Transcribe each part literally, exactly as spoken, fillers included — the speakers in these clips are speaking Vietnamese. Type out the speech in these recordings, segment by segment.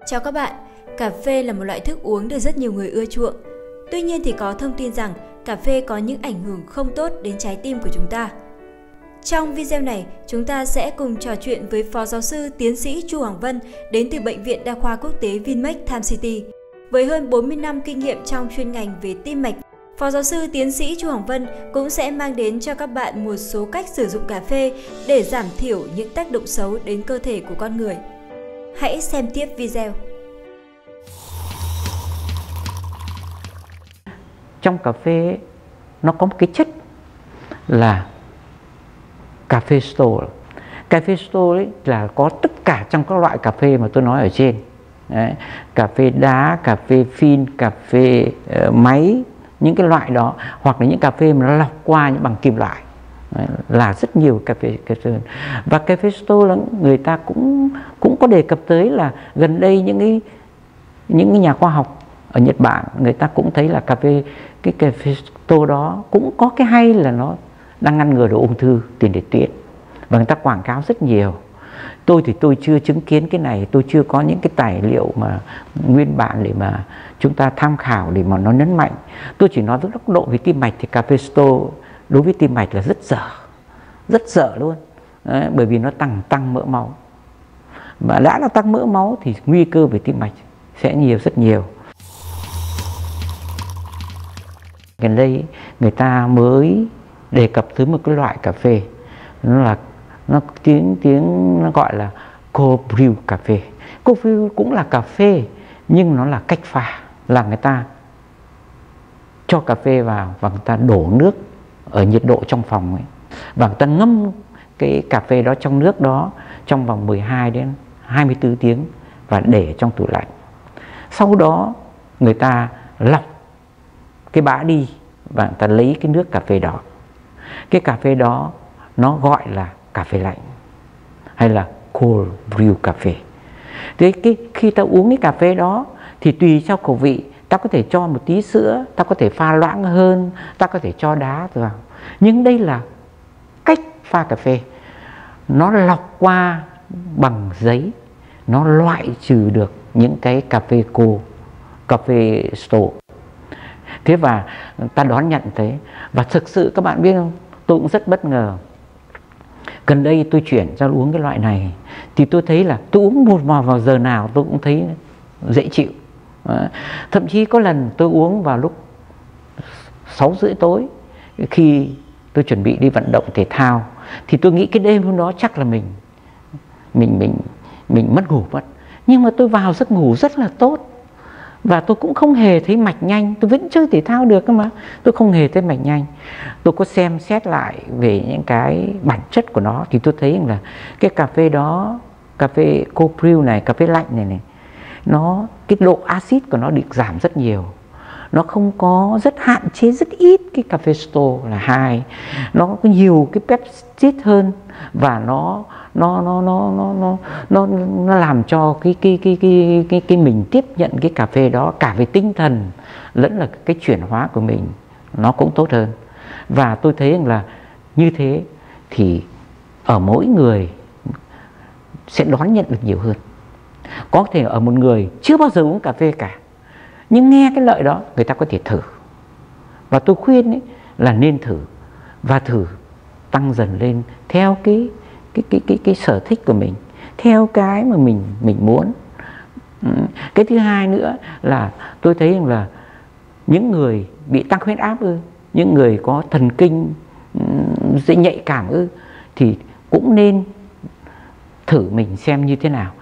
Chào các bạn, cà phê là một loại thức uống được rất nhiều người ưa chuộng. Tuy nhiên thì có thông tin rằng cà phê có những ảnh hưởng không tốt đến trái tim của chúng ta. Trong video này, chúng ta sẽ cùng trò chuyện với Phó Giáo sư Tiến sĩ Chu Hoàng Vân đến từ Bệnh viện Đa khoa Quốc tế Vinmec Time City. Với hơn bốn mươi năm kinh nghiệm trong chuyên ngành về tim mạch, Phó Giáo sư Tiến sĩ Chu Hoàng Vân cũng sẽ mang đến cho các bạn một số cách sử dụng cà phê để giảm thiểu những tác động xấu đến cơ thể của con người. Hãy xem tiếp video. Trong cà phê ấy, nó có một cái chất là cà phê stol. Cà phê stol ấy là có tất cả trong các loại cà phê mà tôi nói ở trên. Đấy, cà phê đá, cà phê phin, cà phê uh, máy, những cái loại đó, hoặc là những cà phê mà nó lọc qua những bằng kim loại. Đấy, là rất nhiều cà phê cà phê. Và cà phê stol người ta cũng cũng có đề cập tới là gần đây những cái những cái nhà khoa học ở Nhật Bản người ta cũng thấy là cà phê cái cà phê stol đó cũng có cái hay là nó đang ngăn ngừa được ung thư tiền liệt tuyến, và người ta quảng cáo rất nhiều. Tôi thì tôi chưa chứng kiến cái này, tôi chưa có những cái tài liệu mà nguyên bản để mà chúng ta tham khảo để mà nó nhấn mạnh. Tôi chỉ nói với góc độ về tim mạch thì cà phê stol đối với tim mạch là rất dở, rất dở luôn. Đấy, bởi vì nó tăng tăng mỡ máu, và đã là tăng mỡ máu thì nguy cơ về tim mạch sẽ nhiều, rất nhiều. Gần đây người ta mới đề cập tới một cái loại cà phê, nó là nó tiếng tiếng nó gọi là cold brew cà phê. Cold brew cũng là cà phê nhưng nó là cách pha, là người ta cho cà phê vào và người ta đổ nước ở nhiệt độ trong phòng ấy, và người ta ngâm cái cà phê đó trong nước đó trong vòng mười hai đến hai mươi tư tiếng và để trong tủ lạnh. Sau đó người ta lọc cái bã đi và người ta lấy cái nước cà phê đó. Cái cà phê đó nó gọi là cà phê lạnh hay là cold brew cà phê. Thế cái khi ta uống cái cà phê đó thì tùy theo khẩu vị, ta có thể cho một tí sữa, ta có thể pha loãng hơn, ta có thể cho đá vào. Nhưng đây là cách pha cà phê. Nó lọc qua bằng giấy, nó loại trừ được những cái cà phê cô, cà phê stol. Thế và ta đón nhận thế. Và thực sự các bạn biết không, tôi cũng rất bất ngờ. Gần đây tôi chuyển ra uống cái loại này thì tôi thấy là tôi uống một vào, vào giờ nào tôi cũng thấy dễ chịu. Đó. Thậm chí có lần tôi uống vào lúc sáu rưỡi tối khi tôi chuẩn bị đi vận động thể thao, thì tôi nghĩ cái đêm hôm đó chắc là mình mình mình mình mất ngủ mất. Nhưng mà tôi vào giấc ngủ rất là tốt. Và tôi cũng không hề thấy mạch nhanh, tôi vẫn chơi thể thao được cơ mà. Tôi không hề thấy mạch nhanh. Tôi có xem xét lại về những cái bản chất của nó thì tôi thấy là cái cà phê đó, cà phê cold brew này, cà phê lạnh này này, nó cái độ axit của nó được giảm rất nhiều. Nó không có, rất hạn chế rất ít cái cà phê stol là hai. Nó có nhiều cái peptide hơn, và nó nó nó nó nó nó nó nó làm cho cái cái cái cái cái cái mình tiếp nhận cái cà phê đó cả về tinh thần lẫn là cái chuyển hóa của mình nó cũng tốt hơn. Và tôi thấy là như thế thì ở mỗi người sẽ đón nhận được nhiều hơn. Có thể ở một người chưa bao giờ uống cà phê cả, nhưng nghe cái lợi đó người ta có thể thử. Và tôi khuyên ấy là nên thử, và thử tăng dần lên theo cái cái cái cái cái sở thích của mình, theo cái mà mình mình muốn. Cái thứ hai nữa là tôi thấy là những người bị tăng huyết áp ư, những người có thần kinh dễ nhạy cảm ư, thì cũng nên thử mình xem như thế nào.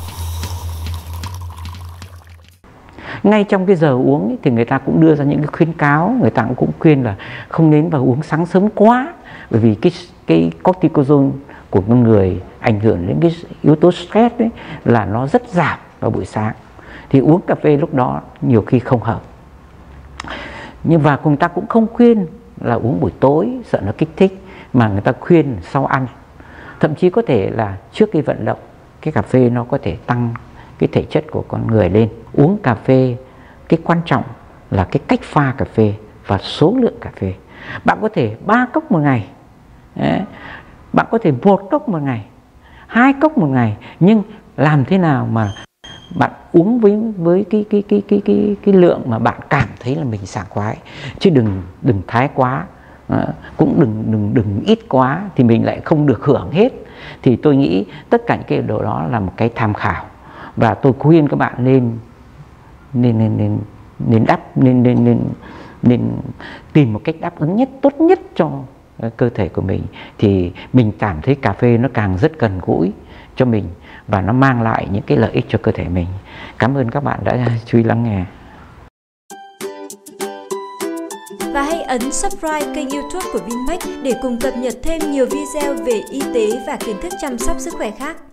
Ngay trong cái giờ uống ấy, thì người ta cũng đưa ra những cái khuyến cáo, người ta cũng khuyên là không nên vào uống sáng sớm quá, bởi vì cái cái cortisol của con người ảnh hưởng đến cái yếu tố stress ấy, là nó rất giảm vào buổi sáng, thì uống cà phê lúc đó nhiều khi không hợp. Nhưng và người ta cũng không khuyên là uống buổi tối sợ nó kích thích, mà người ta khuyên sau ăn, thậm chí có thể là trước khi vận động, cái cà phê nó có thể tăng cái thể chất của con người lên. Uống cà phê, cái quan trọng là cái cách pha cà phê và số lượng cà phê. Bạn có thể ba cốc một ngày, đấy. Bạn có thể một cốc một ngày, hai cốc một ngày, nhưng làm thế nào mà bạn uống với với cái cái cái cái cái cái lượng mà bạn cảm thấy là mình sảng khoái, chứ đừng đừng thái quá, à, cũng đừng đừng đừng ít quá thì mình lại không được hưởng hết. Thì tôi nghĩ tất cả những cái điều đó là một cái tham khảo, và tôi khuyên các bạn nên nên nên nên nên đáp nên nên nên nên tìm một cách đáp ứng nhất, tốt nhất cho cơ thể của mình, thì mình cảm thấy cà phê nó càng rất gần gũi cho mình và nó mang lại những cái lợi ích cho cơ thể mình. Cảm ơn các bạn đã chú ý lắng nghe. Và hãy ấn subscribe kênh YouTube của Vinmec để cùng cập nhật thêm nhiều video về y tế và kiến thức chăm sóc sức khỏe khác.